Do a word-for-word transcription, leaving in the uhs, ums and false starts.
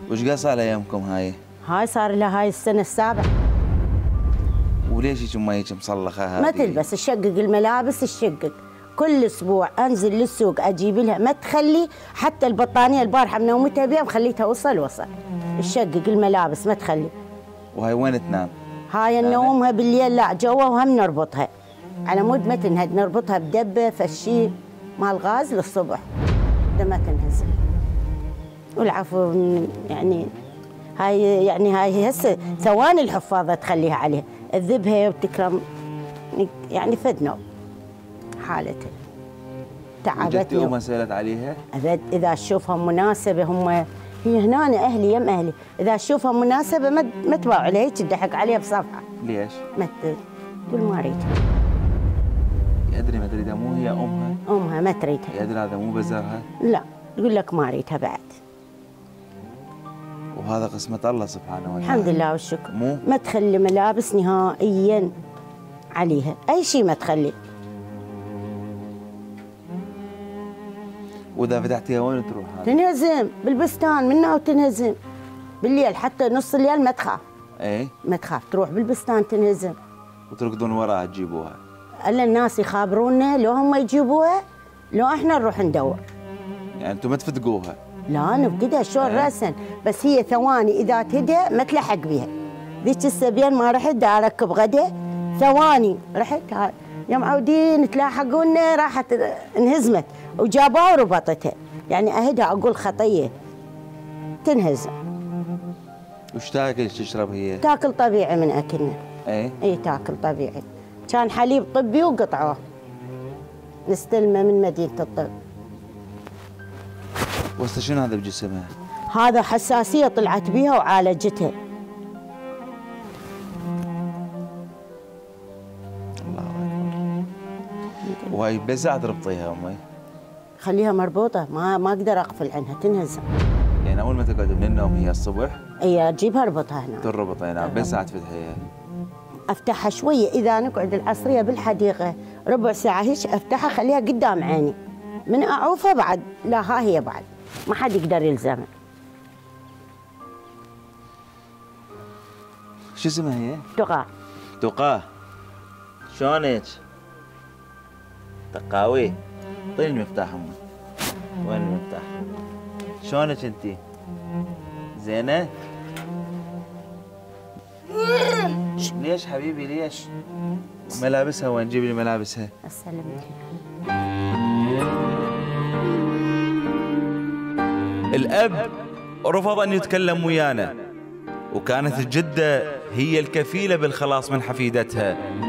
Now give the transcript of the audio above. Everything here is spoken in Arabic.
وش قد صار ايامكم هاي؟ هاي صار لها هاي السنه السابعه. وليش هيك ما هيك مصلخه هذه؟ ما تلبس، تشقق الملابس، تشقق كل اسبوع انزل للسوق اجيب لها، ما تخلي حتى البطانيه البارحه منومتها بيها مخليتها وصل وصل، تشقق الملابس ما تخلي. وهاي وين تنام؟ هاي ننومها بالليل لا جوا، وهم نربطها على مود ما تنهد، نربطها بدبه فشي مال غاز للصبح ما تنهز. والعفو يعني هاي يعني هاي هسه ثواني الحفاظه تخليها عليها، تذبها وتكرم يعني فدنا حالتها تعبتني. جتي وما سالت عليها؟ اذا اشوفها مناسبه، هم هي هنا اهلي يم اهلي، اذا اشوفها مناسبه ما ما تباوع لها، هيك تضحك عليها بصفحه. ليش؟ ما تقول ما اريدها. يدري ما تريدها، مو هي امها؟ امها ما تريدها. يدري هذا مو بزرها؟ لا تقول لك ما اريدها بعد. وهذا قسمة الله سبحانه وتعالى. الحمد لله والشكر. مو ما تخلي ملابس نهائيا عليها، اي شيء ما تخلي. واذا فتحتيها وين تروح هذا؟ تنهزم بالبستان منها وتنهزم بالليل، حتى نص الليل ما تخاف. ايه ما تخاف، تروح بالبستان تنهزم. وتركضون وراها تجيبوها؟ الا الناس يخابرونا، لو هم يجيبوها لو احنا نروح ندور. يعني انتم ما تفتقوها؟ لا نفقدها شلون راسا، بس هي ثواني اذا تهدى ما تلحق بها. ذيك السبيان ما رحت دا اركب غدا، ثواني رحت يا معودين تلاحقونا، راحت انهزمت وجابوها وربطتها. يعني اهدها اقول خطيه تنهزم. وش تاكل ايش تشرب هي؟ تاكل طبيعي من اكلنا. ايه؟ اي تاكل طبيعي. كان حليب طبي وقطعوه نستلمه من مدينه الطب. وهسه شنو هذا بجسمها؟ هذا حساسيه طلعت بيها وعالجتها. الله اكبر. وهي بزعت تربطيها امي؟ خليها مربوطه، ما ما اقدر اقفل عنها تنهزم. يعني اول ما تقعد من النوم هي الصبح؟ اي اجيبها اربطها هنا. تربط هنا، بس ساعه تفتحيها؟ افتحها شويه، اذا نقعد العصريه بالحديقه ربع ساعه هيك افتحها اخليها قدام عيني، من اعوفها بعد لا ها هي بعد ما حد يقدر يلزمها. شو اسمها هي؟ تقى. تقى. شلونك؟ تقاوي. اعطيني المفتاح امي. وين المفتاح؟ شلونك انتي؟ زينة؟ ليش حبيبي ليش؟ ملابسها وين؟ جيبي لي ملابسها. اسلمك. الأب رفض أن يتكلم ويانا، وكانت الجدة هي الكفيلة بالخلاص من حفيدتها.